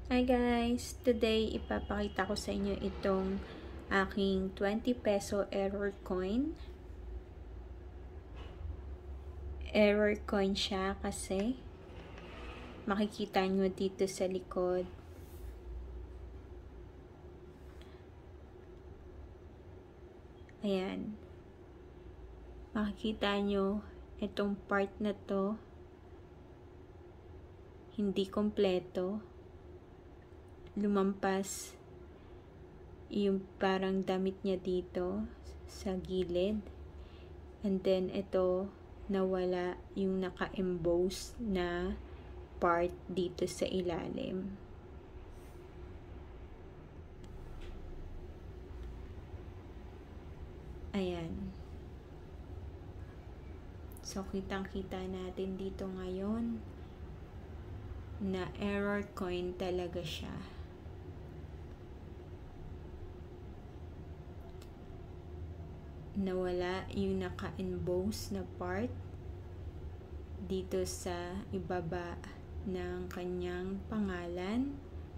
Hi guys! Today, ipapakita ko sa inyo itong aking 20 peso error coin. Error coin siya kasi makikita nyo dito sa likod. Ayan. Makikita nyo itong part na to hindi kompleto. Lumampas yung parang damit niya dito sa gilid, and then ito nawala yung naka-emboss na part dito sa ilalim. Ayan, so kitang-kita natin dito ngayon na error coin talaga siya. Nawala yung naka-emboss na part dito sa ibaba ng kanyang pangalan,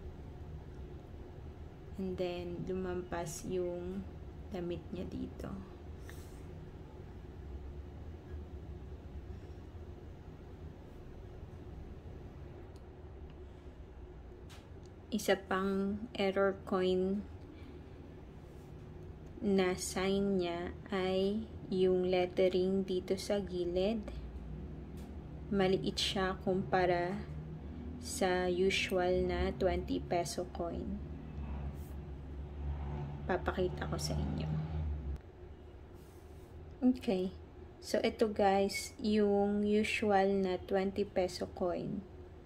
and then lumampas yung damit niya dito. Isa pang error coin na sign niya ay yung lettering dito sa gilid. Maliit siya kumpara sa usual na 20 peso coin. Papakita ko sa inyo. Okay. So ito guys, yung usual na 20 peso coin.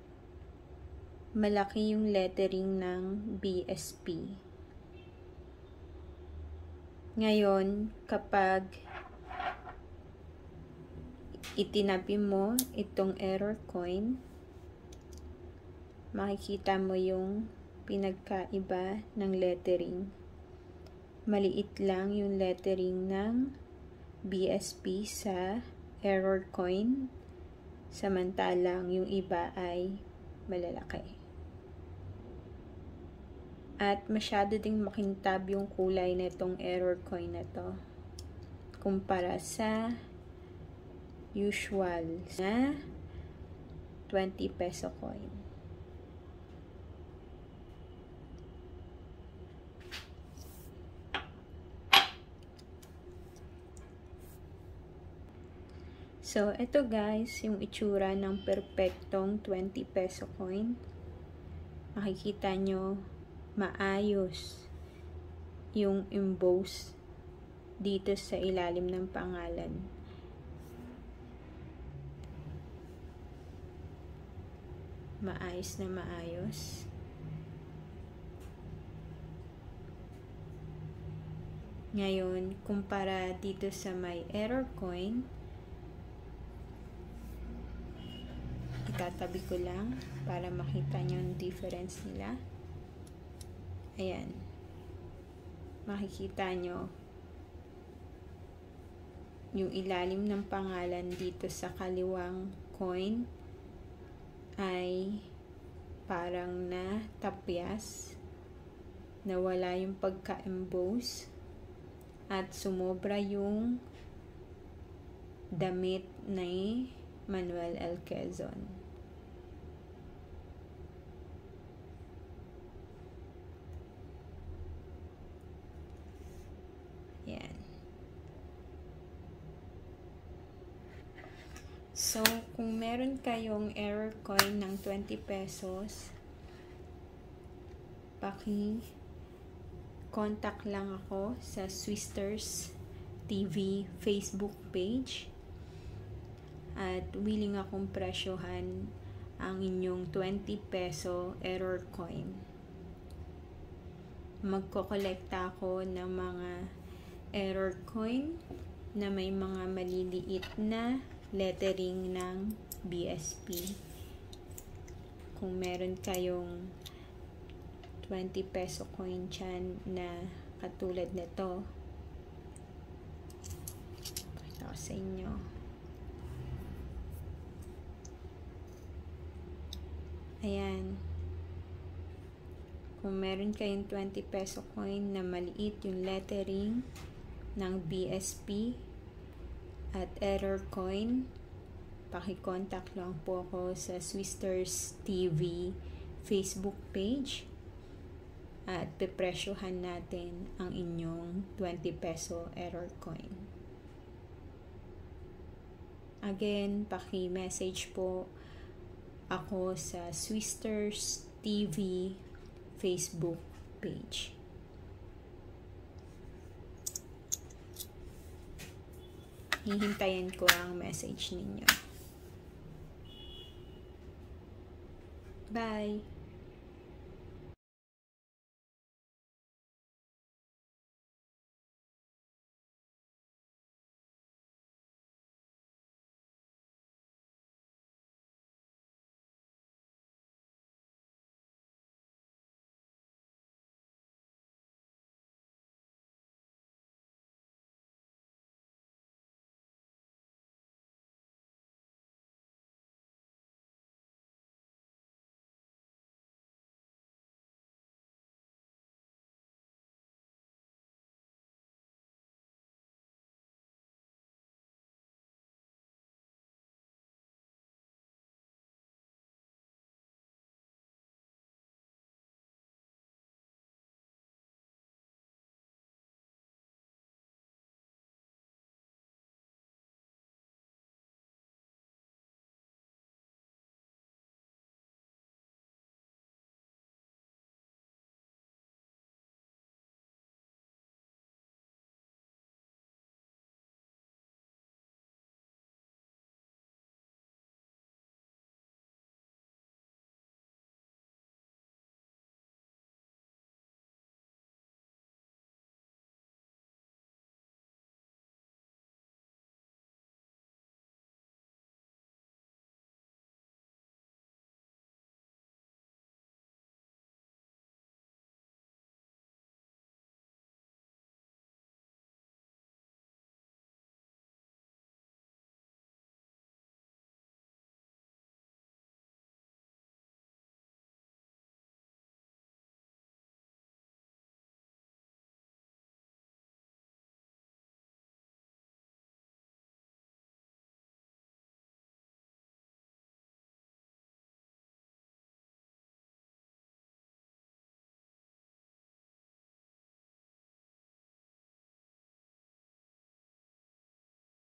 Malaki yung lettering ng BSP. Ngayon, kapag itinabi mo itong error coin, makikita mo yung pinagkaiba ng lettering. Maliit lang yung lettering ng BSP sa error coin, samantalang yung iba ay malalaki. At masyado ding makintab yung kulay na itong error coin na to kumpara sa usual na 20 peso coin. So, ito guys, yung itsura ng perfectong 20 peso coin. Makikita nyo maayos yung emboss dito sa ilalim ng pangalan. Maayos na maayos. Ngayon, kumpara dito sa may error coin, itatabi ko lang para makita nyo yung difference nila. Ayan. Makikita nyo yung ilalim ng pangalan dito sa kaliwang coin ay parang natapyas, nawala yung pagka-emboss, at sumobra yung damit ni Manuel L. Quezon. Yan. So, kung meron kayong error coin ng 20 pesos, contact lang ako sa Swisters TV Facebook page at willing akong presyohan ang inyong 20 peso error coin. Magkokolekta ako ng mga error coin na may mga maliliit na lettering ng BSP. Kung meron kayong 20 peso coin dyan na katulad nito, pakita ko sa inyo. Ayan. kung meron kayong 20 peso coin na maliit yung lettering ng BSP at error coin, paki-contact lang po ako sa Swisters TV Facebook page at pepresyohan natin ang inyong 20 peso error coin. Again, paki-message po ako sa Swisters TV Facebook page. Hihintayin ko ang message ninyo. Bye!